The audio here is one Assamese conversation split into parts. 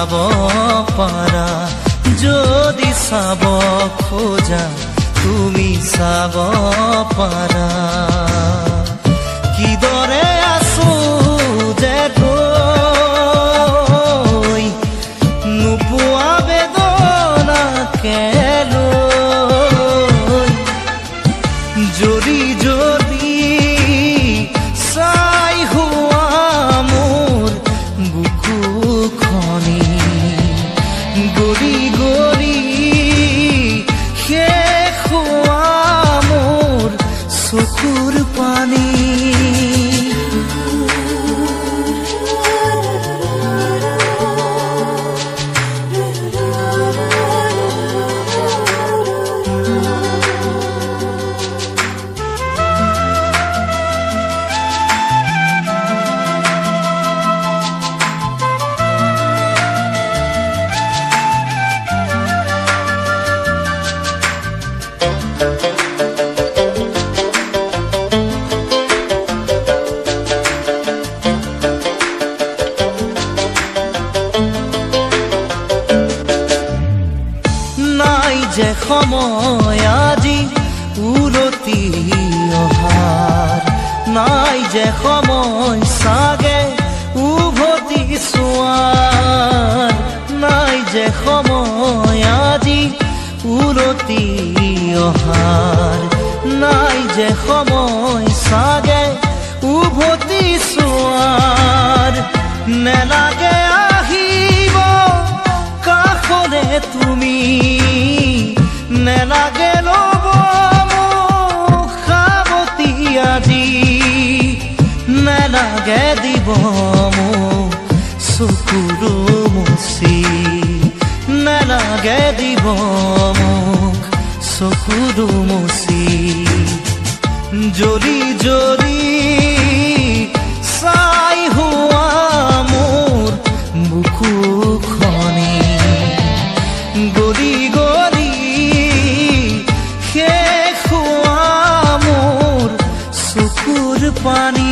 চাব পাৰা যদি চাব খোজা তুমি চাব পাৰা কিদৰে আছো যে গৈ নোপোৱা বেদনাকে লৈ যদি যদি চাই হোৱা মোৰ বুকুখনি গলি গলি শেষ হোৱা মোৰ চকুৰ পানী যে সময় আজি উলটি অহাৰ নাই যে সময় চাগে উভতি চোৱাৰ নাই যে সময় আজি উলটি অহাৰ নাই যে সময় চাগে উভতি চোৱাৰ নেলাগে আহিব কাষলে তুমি নেলাগে ল'ব মোক সাৱতি আজি নেলাগে দিব মোক চকুৰো মুচি নেলাগে দিব মোক চকুৰো মুচি যদি যদি চাই হোৱা মোৰ বুকুখনি গলি গলি শেষ হোৱা মোৰ চকুৰ পানী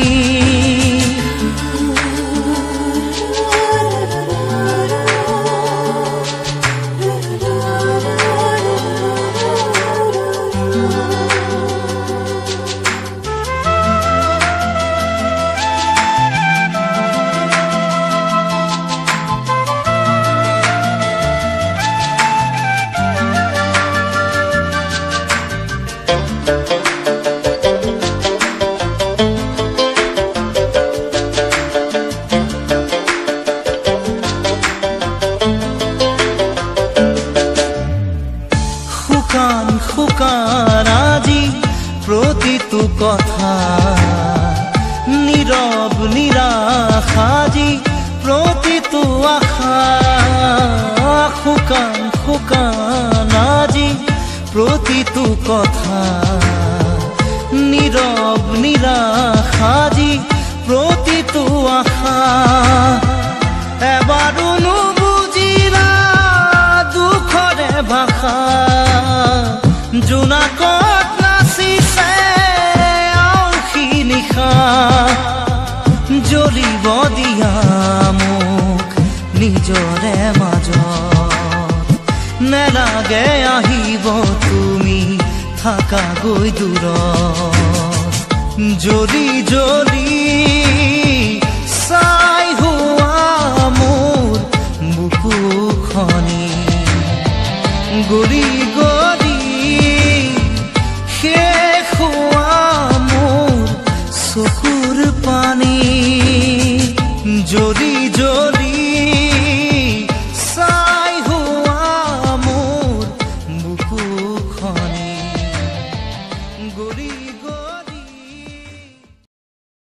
শুকান আজি প্ৰতিটো কথা নীৰৱ নিৰাশাজি প্ৰতিটো আশা শুকান শুকান আজি প্ৰতিটো কথা নীৰৱ নিৰাশাজি প্ৰতিটো আশা এবাৰো নুবুজিলা দুখৰে ভাষা জোনাকত নাচিছে আঁউসী নিশা জ্বলিব দিয়া মোক নিজৰে মাজত নেলাগে আহিব তুমি থাকাগৈ দূৰত জ্বলি জ্বলি চাই হোৱা মোৰ বুকুখনি গলি গলি শেষ হোৱা মোৰ চকুৰ পানী জ্বলি জ্বলি চাই হোৱা মোৰ বুকুখনি গলি